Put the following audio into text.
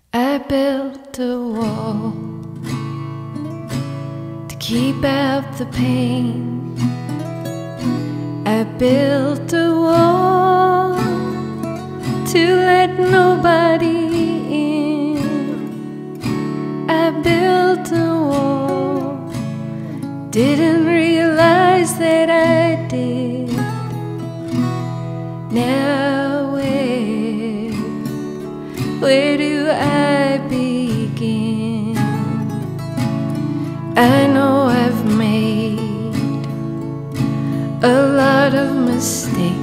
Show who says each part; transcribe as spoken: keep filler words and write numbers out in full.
Speaker 1: I built a wall to keep out the pain. I built a wall to let nobody in. I built a wall, didn't realize that I did. Now where, where do I begin? I know I've made a lot of mistakes.